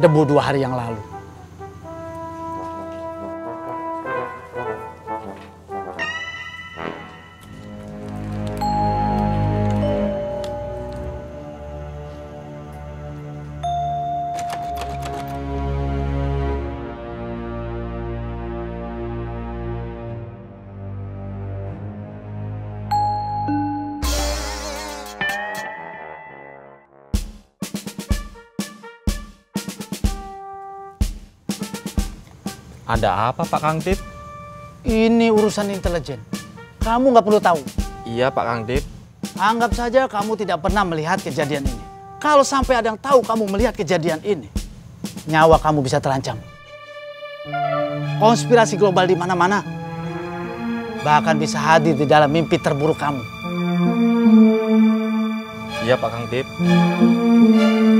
debu 2 hari yang lalu. Ada apa Pak Kangtip? Ini urusan intelijen. Kamu nggak perlu tahu. Iya Pak Kangtip. Anggap saja kamu tidak pernah melihat kejadian ini. Kalau sampai ada yang tahu kamu melihat kejadian ini, nyawa kamu bisa terancam. Konspirasi global di mana-mana. Bahkan bisa hadir di dalam mimpi terburuk kamu. Iya Pak Kangtip.